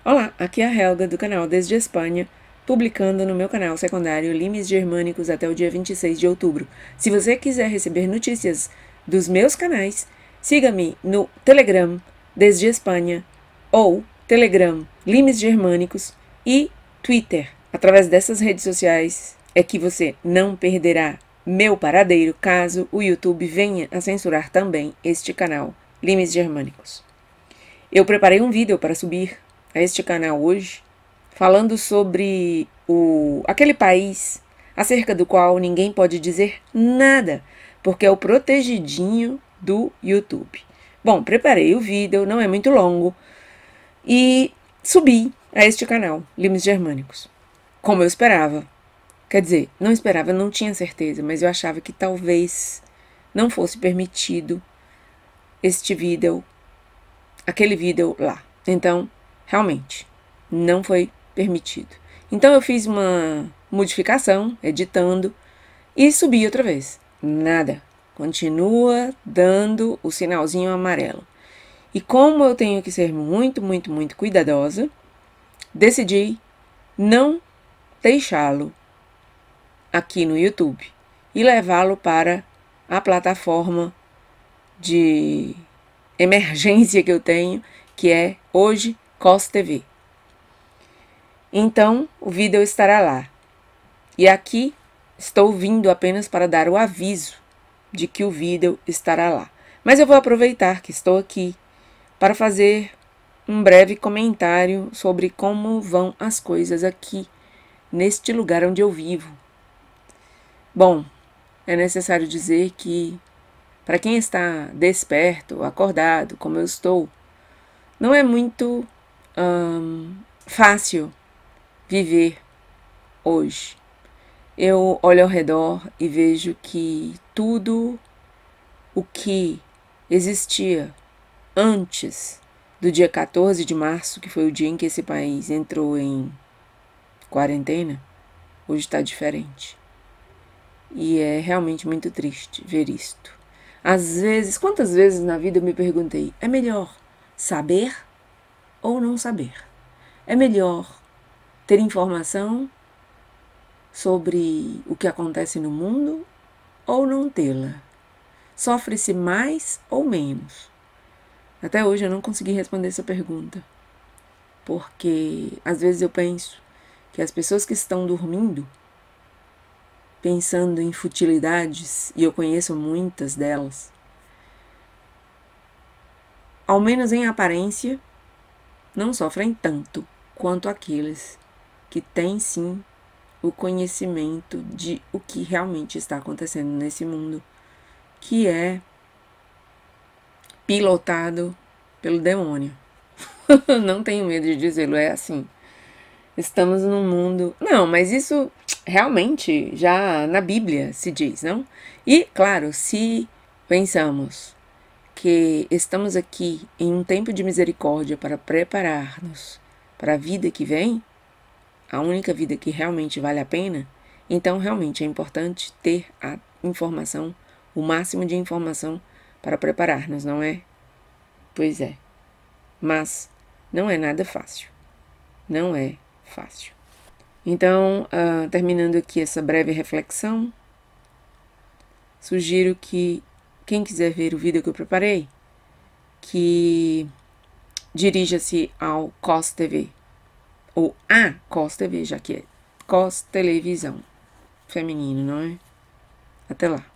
Olá, aqui é a Helga do canal Desde Espanha, publicando no meu canal secundário Limes Germânicos até o dia 26 de outubro. Se você quiser receber notícias dos meus canais, siga-me no Telegram Desde Espanha ou Telegram Limes Germânicos e Twitter. Através dessas redes sociais é que você não perderá meu paradeiro caso o YouTube venha a censurar também este canal Limes Germânicos. Eu preparei um vídeo para subir a este canal hoje, falando sobre aquele país acerca do qual ninguém pode dizer nada, porque é o protegidinho do YouTube. Bom, preparei o vídeo, não é muito longo, e subi a este canal, Limes Germânicos, como eu esperava. Quer dizer, não esperava, não tinha certeza, mas eu achava que talvez não fosse permitido este vídeo, aquele vídeo lá. Então, realmente, não foi permitido. Então eu fiz uma modificação, editando, e subi outra vez. Nada. Continua dando o sinalzinho amarelo. E como eu tenho que ser muito, muito, muito cuidadosa, decidi não deixá-lo aqui no YouTube e levá-lo para a plataforma de emergência que eu tenho, que é hoje COS TV. Então, o vídeo estará lá. E aqui estou vindo apenas para dar o aviso de que o vídeo estará lá. Mas eu vou aproveitar que estou aqui para fazer um breve comentário sobre como vão as coisas aqui, neste lugar onde eu vivo. Bom, é necessário dizer que, para quem está desperto, acordado, como eu estou, não é muito fácil viver hoje. Eu olho ao redor e vejo que tudo o que existia antes do dia 14 de março, que foi o dia em que esse país entrou em quarentena, hoje está diferente. E é realmente muito triste ver isto. Às vezes, quantas vezes na vida eu me perguntei, é melhor saber ou não saber? É melhor ter informação sobre o que acontece no mundo ou não tê-la? Sofre-se mais ou menos? Até hoje eu não consegui responder essa pergunta, porque às vezes eu penso que as pessoas que estão dormindo, pensando em futilidades, e eu conheço muitas delas, ao menos em aparência, não sofrem tanto quanto aqueles que têm sim o conhecimento de o que realmente está acontecendo nesse mundo, que é pilotado pelo demônio. Não tenho medo de dizê-lo, é assim. Estamos num mundo... Não, mas isso realmente já na Bíblia se diz, não? E, claro, se pensamos que estamos aqui em um tempo de misericórdia para preparar-nos para a vida que vem, a única vida que realmente vale a pena, então realmente é importante ter a informação, o máximo de informação para preparar-nos, não é? Pois é. Mas não é nada fácil. Não é fácil. Então, terminando aqui essa breve reflexão, sugiro que quem quiser ver o vídeo que eu preparei, que dirija-se ao COS TV, ou a COS TV, já que é COS Televisão feminino, não é? Até lá.